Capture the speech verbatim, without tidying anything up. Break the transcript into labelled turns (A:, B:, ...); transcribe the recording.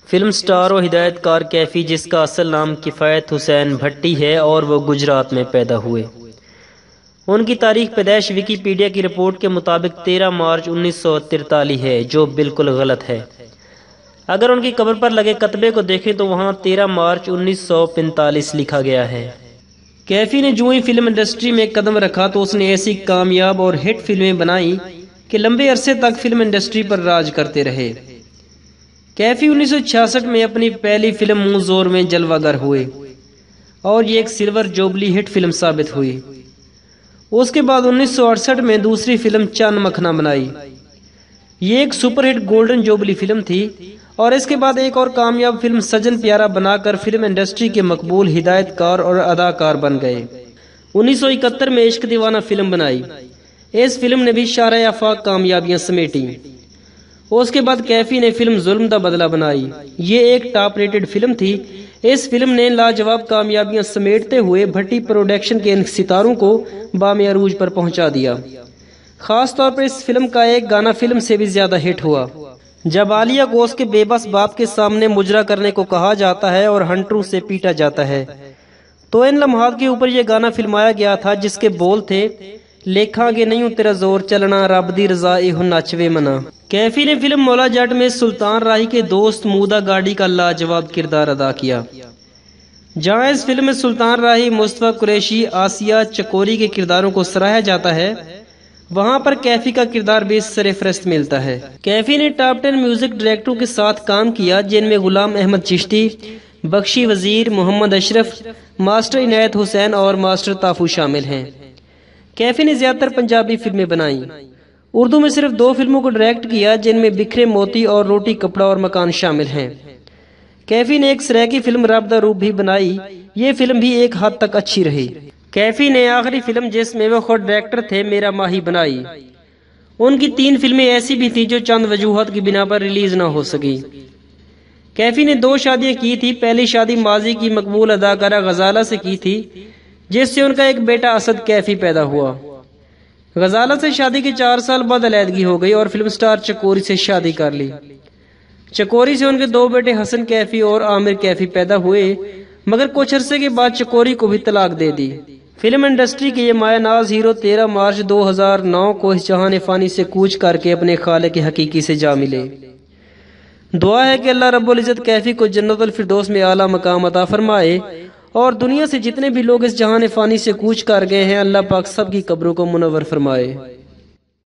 A: Film star و ہدایت کار کیفی، جس کا اصل نام کفایت حسین بھٹی ہے اور وہ گجرات میں پیدا ہوئے، ان کی تاریخ پیدائش ویکیپیڈیا کی رپورٹ کے مطابق تیرہ مارچ انیس سو ترتالیس ہے، جو بالکل غلط ہے۔ اگر ان کی قبر پر لگے کتبے کو دیکھیں تو وہاں تیرہ مارچ انیس سو پینتالیس لکھا گیا ہے۔ کیفی نے جو ہی فلم انڈسٹری میں قدم رکھا تو اس نے ایسی کامیاب اور ہٹ فلمیں بنائی کہ لمبے عرصے تک فلم انڈسٹری پر راج کرتے رہے۔ کیفی انیس سو چھیاسٹھ میں اپنی پہلی فلم منہ زور میں جلوہ گر ہوئے اور یہ ایک سلور جوبلی ہٹ فلم ثابت ہوئی۔ اس کے بعد انیس سو اڑسٹھ میں دوسری فلم چاند مکھنا بنائی، یہ ایک super hit golden jubilee film تھی، اور اس کے بعد ایک اور کامیاب فلم سجن پیارا بنا کر فلم انڈسٹری کے مقبول ہدایت کار اور اداکار بن گئے۔ انیس سو اکہتر میں عشق دیوانہ فلم بنائی، اس فلم نے بھی شارع آفاق کامیابیاں سمیٹی۔ اس کے بعد کیفی نے فلم ظلم دا بدلہ بنائی، یہ ایک ٹاپ ریٹڈ فلم تھی۔ اس فلم نے لاجواب کامیابیاں سمیٹتے ہوئے بھٹی پروڈکشن کے ان ستاروں کو بام عروج پر پہنچا دیا۔ خاص طور پر اس فلم کا ایک گانا فلم سے بھی زیادہ ہٹ ہوا۔ جب عالیہ کو اس کے بے بس باپ کے سامنے مجرا کرنے کو کہا جاتا ہے اور ہنٹروں سے پیٹا جاتا ہے تو ان لمحات کے اوپر یہ گانا فلمایا گیا تھا، جس کے بول تھے، لیکھاں گے نہیں تیرا زور چلنا، رب دی رضا ایہو نچوے منا۔ کیفی نے فلم مولا جٹ میں سلطان راہی کے دوست مودا گاڑی کا لاجواب کردار ادا کیا۔ جہاں اس فلم میں سلطان راہی، مصطفیٰ قریشی، آسیہ چکوری کے کرداروں کو سراہا جاتا ہے، وہاں پر کیفی کا کردار بھی سر فہرست ملتا ہے۔ کیفی نے ٹاپ ٹین میوزک ڈائریکٹروں کے ساتھ کام کیا، جن میں غلام احمد چشتی، بخشی وزیر، محمد اشرف، ماسٹر عنایت حسین اور ماسٹر تافو شامل ہیں۔ کیفی نے زیادہ تر پنجابی فلمیں بنائیں۔ اردو میں صرف دو فلموں کو ڈائریکٹ کیا، جن میں بکھرے موتی اور روٹی کپڑا اور مکان شامل ہیں۔ کیفی نے ایک سریکی فلم رب دا روپ بھی بنائی، یہ فلم بھی ایک حد تک اچھی رہی۔ کیفی نے آخری فلم جس میں وہ خود ڈائریکٹر تھے میرا ماہی بنائی۔ ان کی تین فلمیں ایسی بھی تھیں جو چند وجوہات کی بنا پر ریلیز نہ ہو سکی۔ کیفی نے دو شادیاں کی تھی، پہلی شادی ماضی کی مقبول اداکارہ غزالہ سے کی تھی، جس سے ان کا ایک بیٹا اسد کیفی پیدا ہوا۔ غزالہ سے شادی کے چار سال بعد علیحدگی ہو گئی اور فلم سٹار چکوری سے شادی کر لی۔ چکوری سے ان کے دو بیٹے حسن کیفی اور عامر کیفی پیدا ہوئے، مگر کچھ عرصے کے بعد چکوری کو بھی طلاق دے دی۔ فلم انڈسٹری کے یہ مایہ ناز ہیرو تیرہ مارچ دو ہزار نو کو اس جہان فانی سے کوچ کر کے اپنے خالق حقیقی سے جا ملے۔ دعا ہے کہ اللہ رب العزت کیفی کو جنت الفردوس میں اعلیٰ مقام عطا فرمائے، اور دنیا سے جتنے بھی لوگ اس جہان فانی سے کوچ کر گئے ہیں، اللہ پاک سب کی قبروں کو منور فرمائے۔